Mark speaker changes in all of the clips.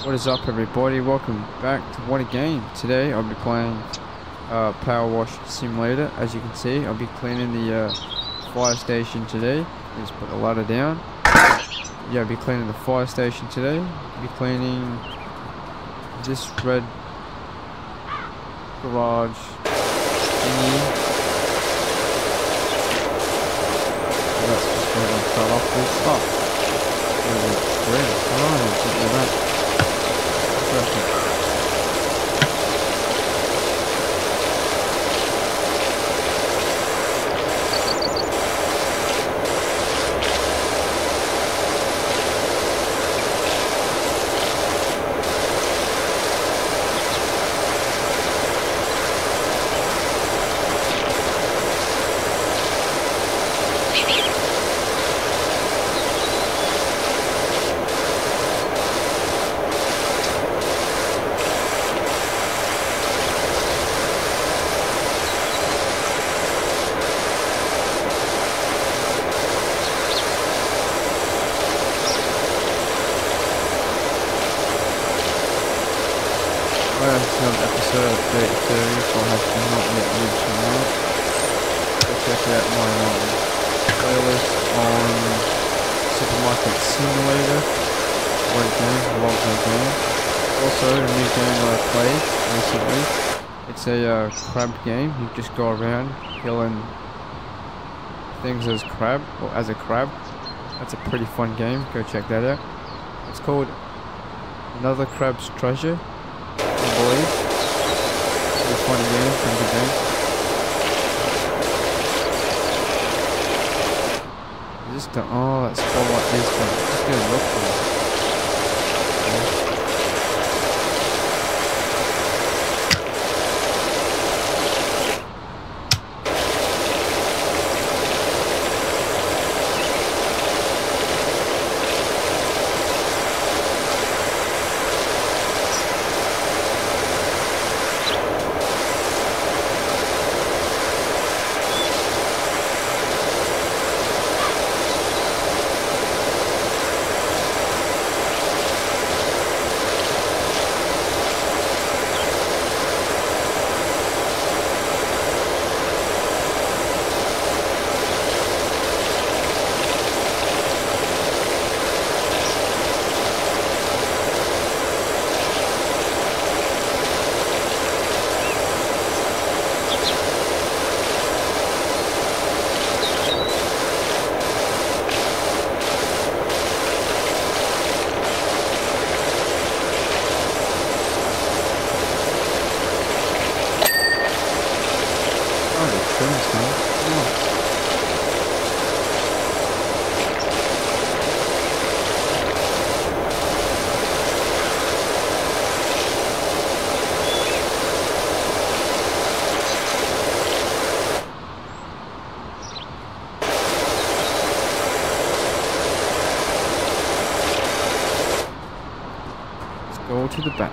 Speaker 1: What is up, everybody? Welcome back to What a Game. Today I'll be playing Power Wash Simulator. As you can see, I'll be cleaning the fire station today. Just put the ladder down. Yeah, I'll be cleaning the fire station today. I'll be cleaning this red garage thingy. That's just what I'm going to start off with. Oh, there's a grid. Oh, something like that. Perfect. This is an episode of 3030, so I have not yet reached out. Go check out my playlist on Supermarket Simulator. What a game, love that game. Also, a new game that I played recently. It's a crab game. You just go around killing things as a crab. That's a pretty fun game. Go check that out. It's called Another Crab's Treasure. I believe. It's a funny game, pretty good game. Is this the, oh, that spotlight is the, just gonna look for it. Go to the back.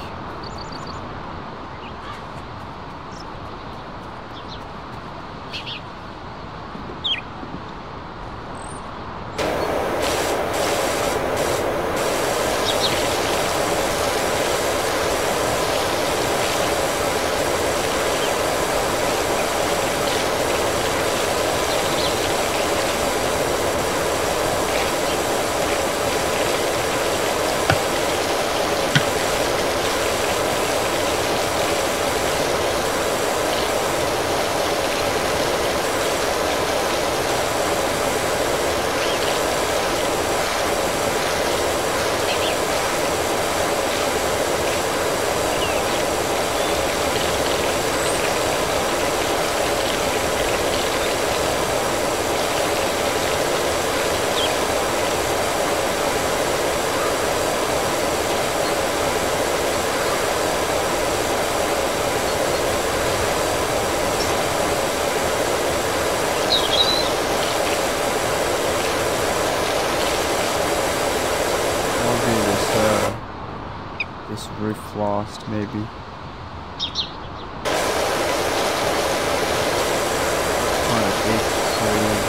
Speaker 1: This roof lost, maybe. Kind of big, so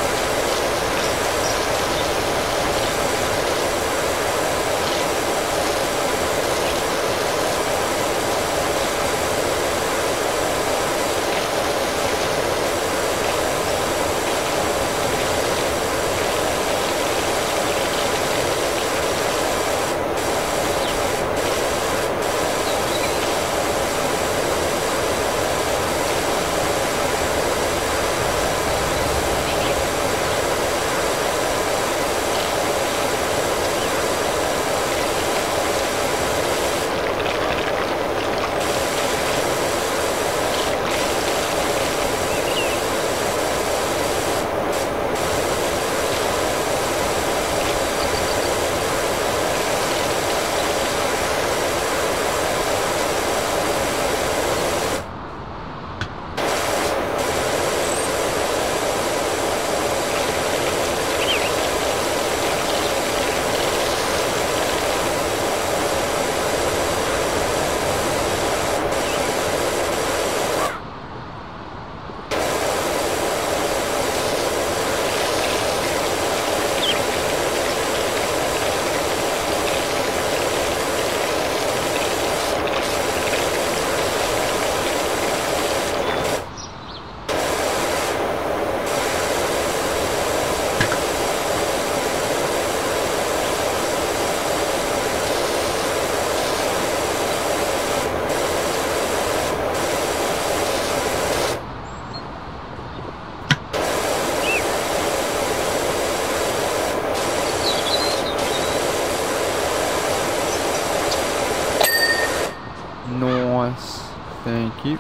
Speaker 1: Nice. Thank you.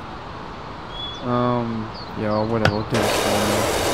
Speaker 1: Yeah, whatever, we'll do this for now.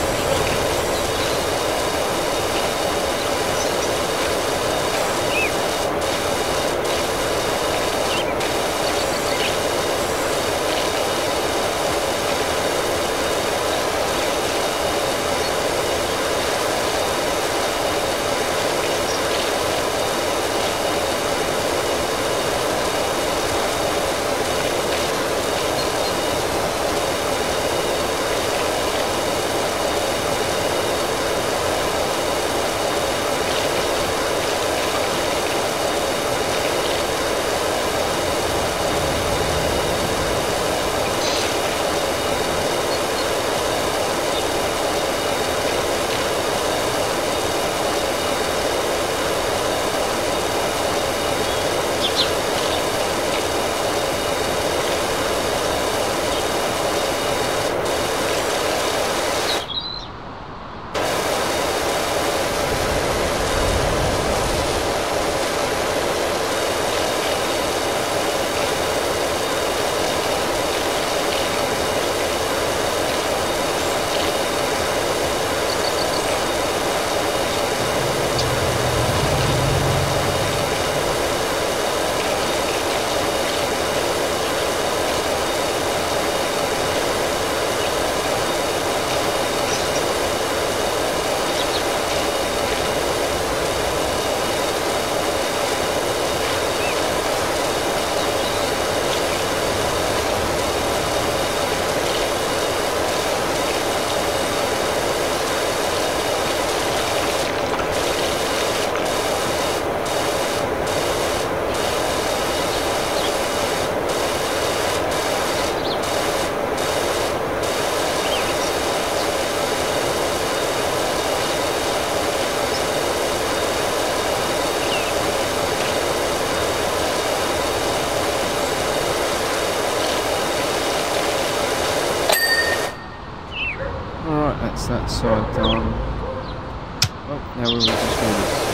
Speaker 1: That's that side done. Oh, now we will just do this.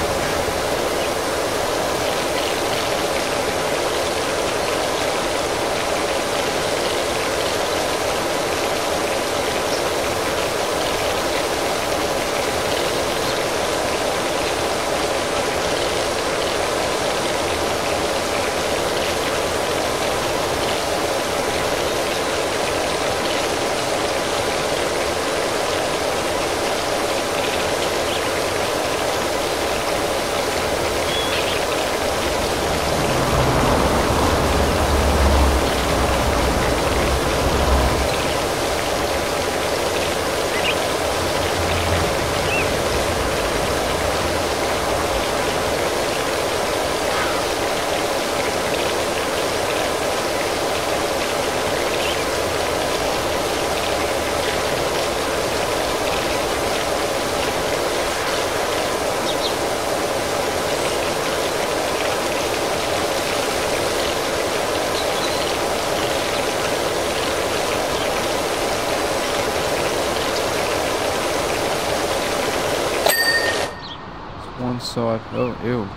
Speaker 1: One side. Oh, ew.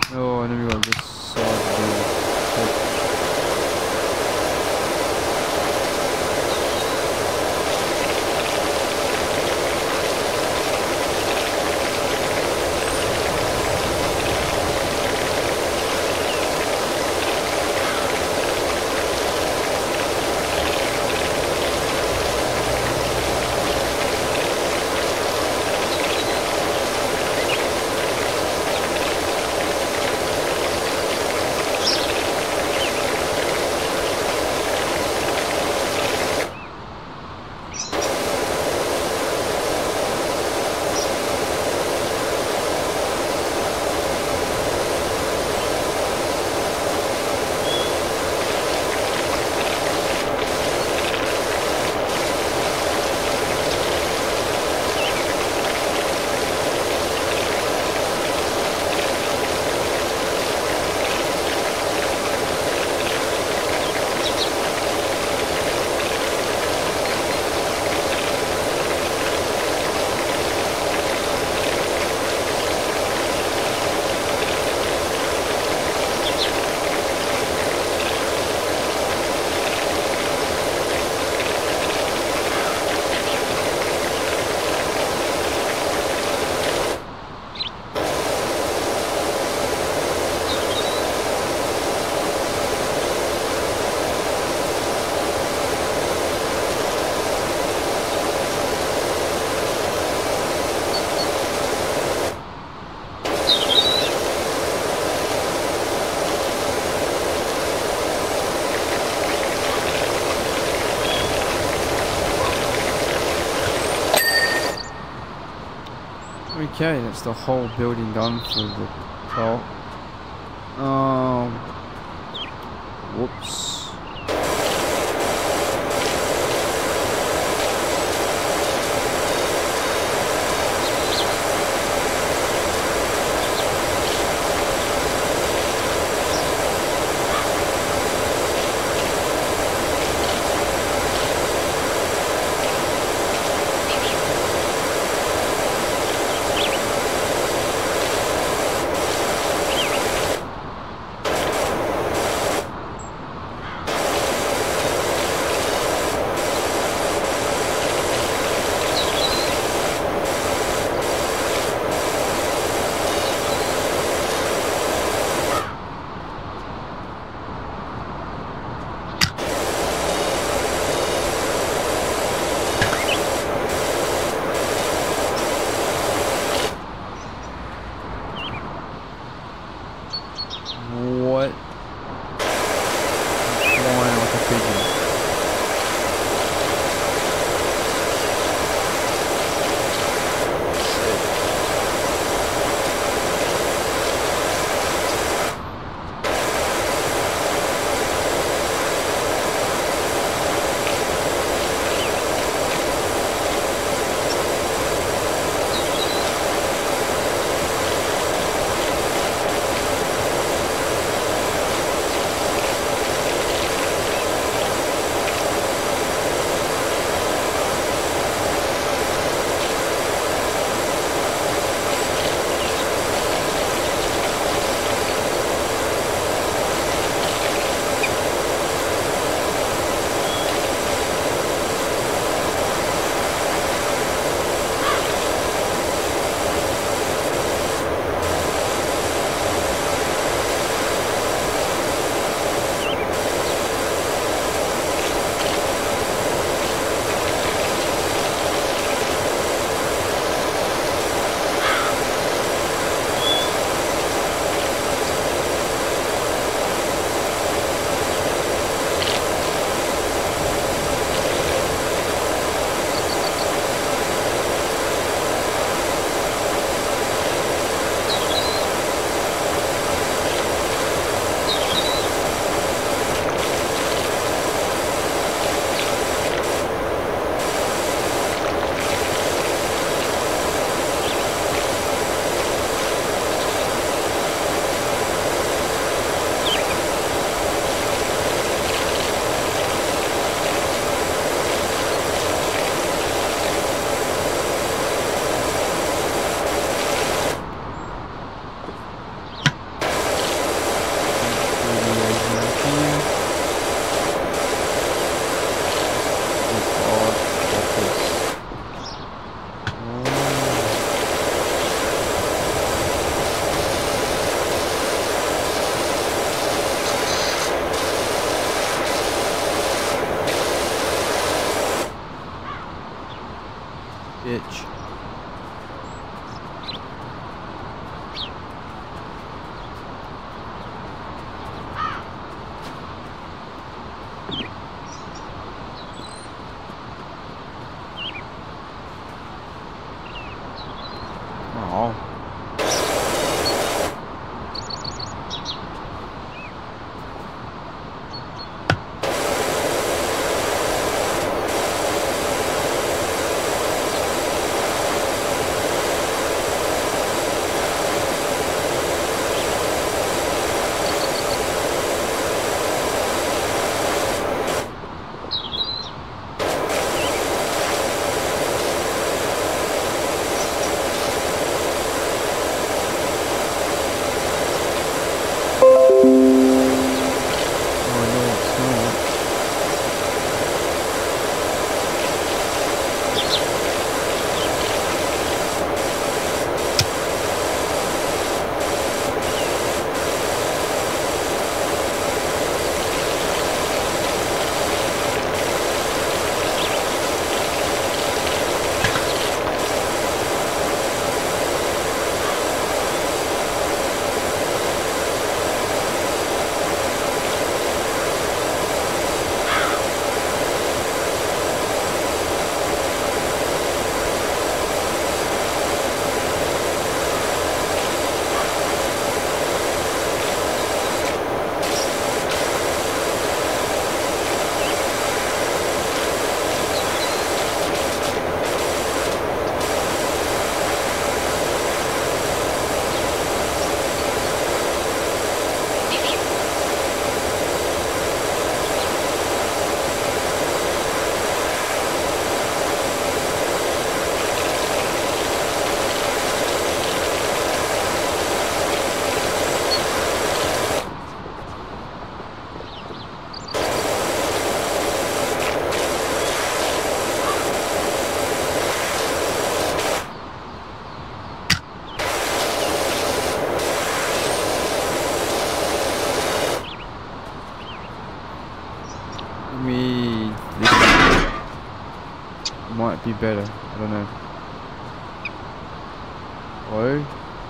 Speaker 1: Oh, and then we got this side of the Okay, that's the whole building done for the car. Whoops. What? Flying like a pigeon. might be better. I don't know. Hello?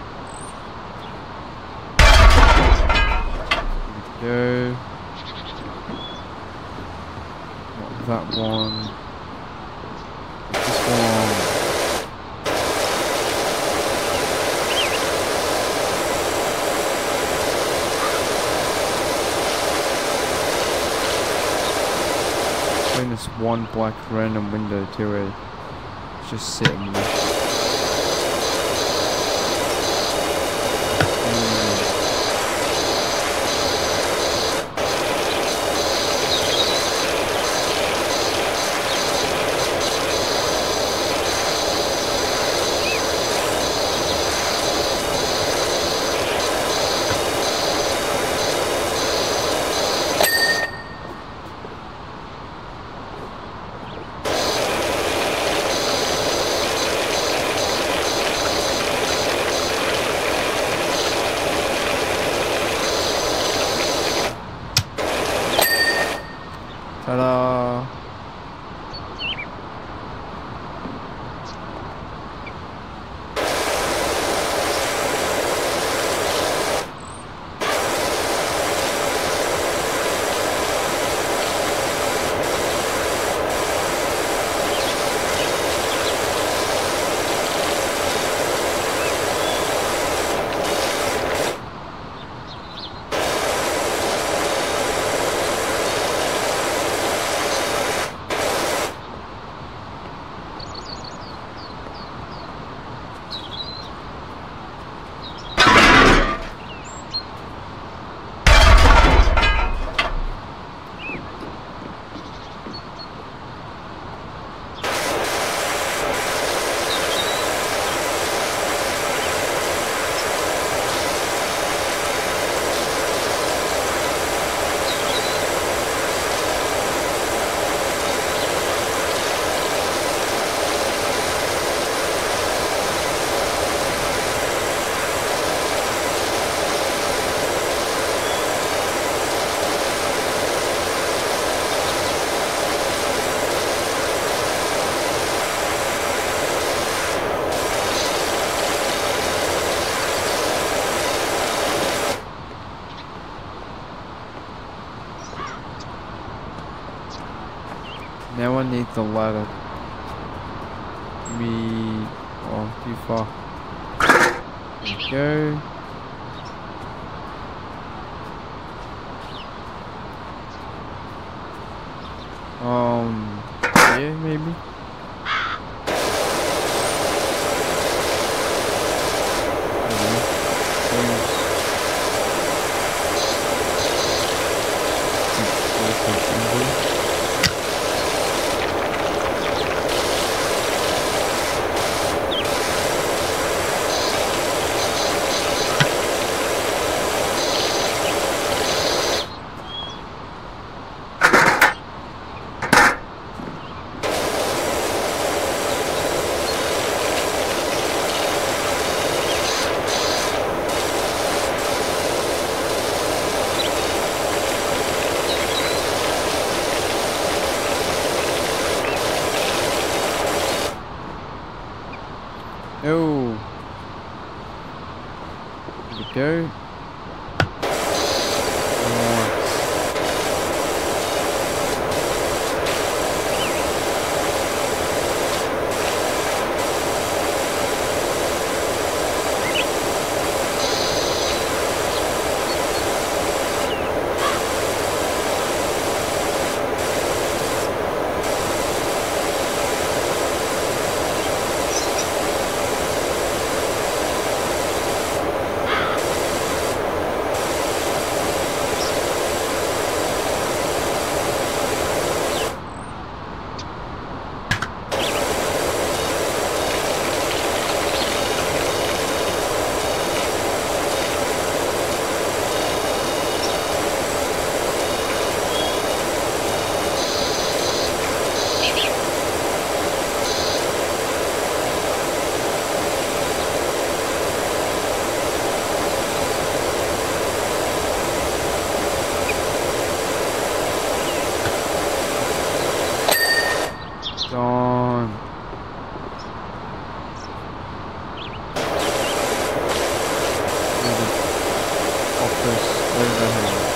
Speaker 1: Here we go. Not that one. This one. This one black random window too. It's just sitting there. Ta-da! Now I need the ladder. Me, oh, too far. There we go. Yeah, maybe. Oh, here we go. campus overhead.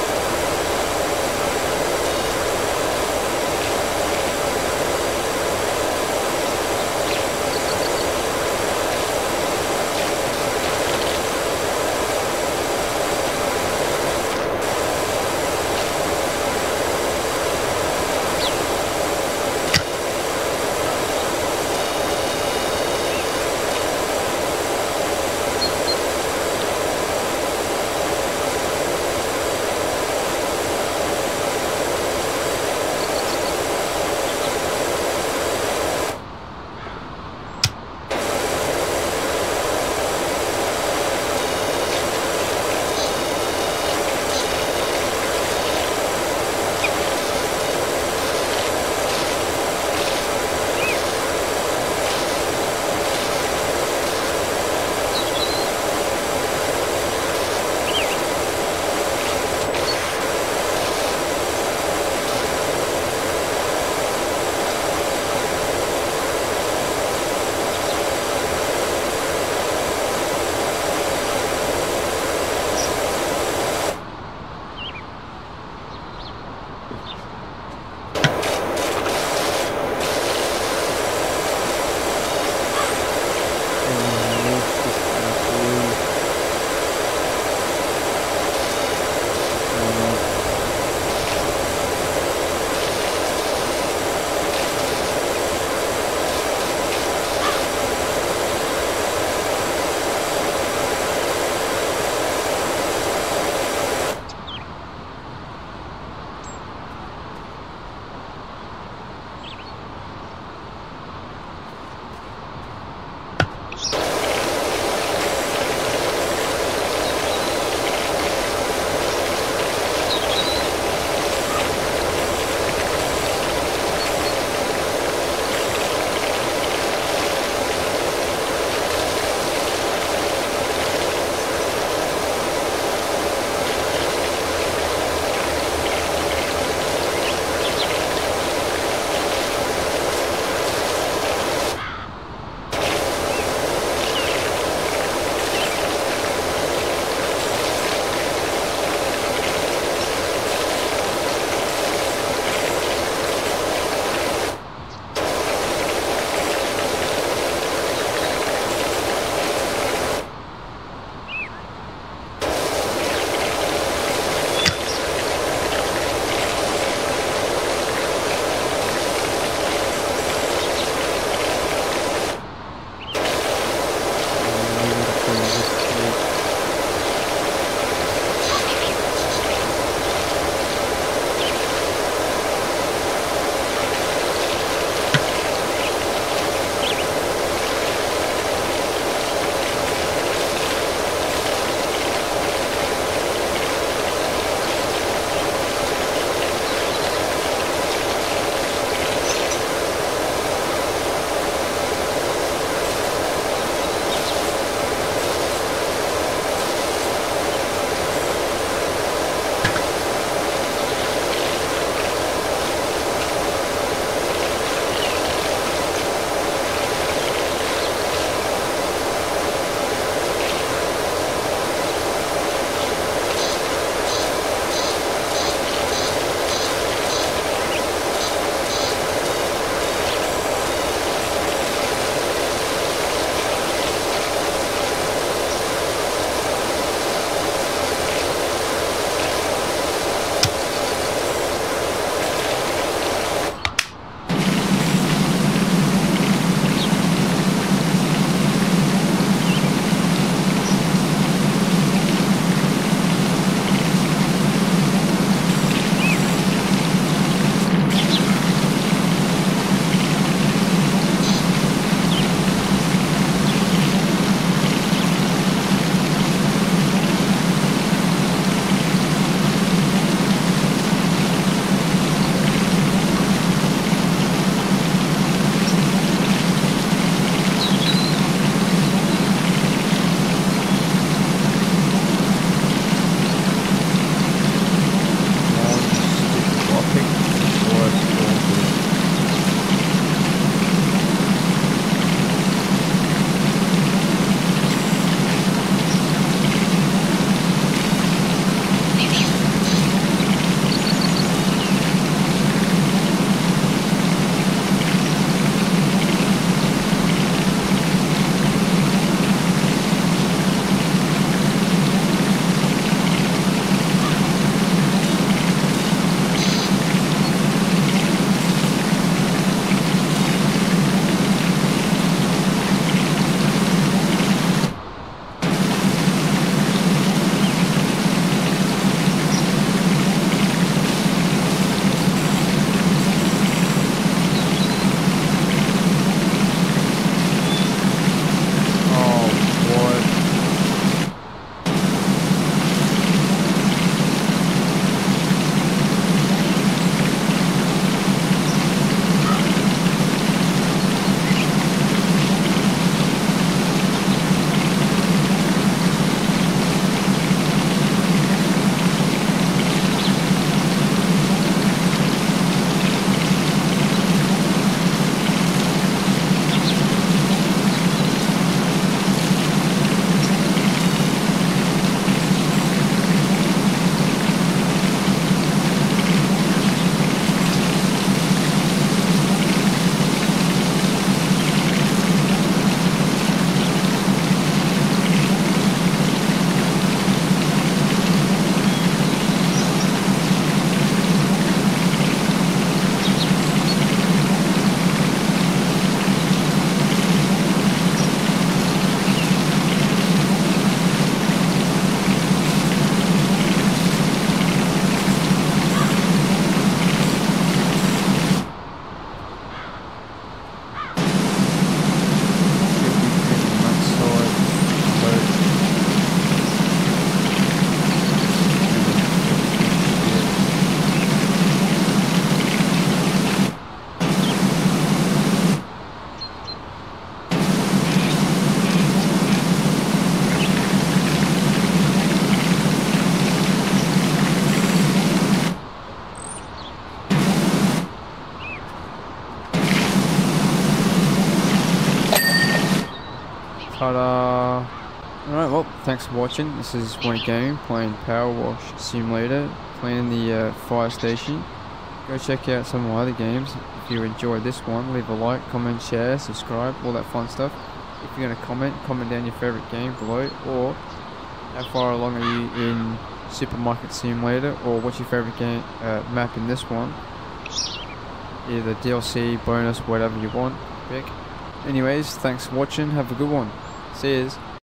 Speaker 1: But alright, well, thanks for watching. This is Point Gaming playing Power Wash Simulator, playing the fire station. Go check out some of my other games. If you enjoyed this one, leave a like, comment, share, subscribe, all that fun stuff. If you're going to comment down your favourite game below, or how far along are you in Supermarket Simulator, or what's your favourite game map in this one. Either DLC, bonus, whatever you want, pick. Anyways, thanks for watching, have a good one. See yous.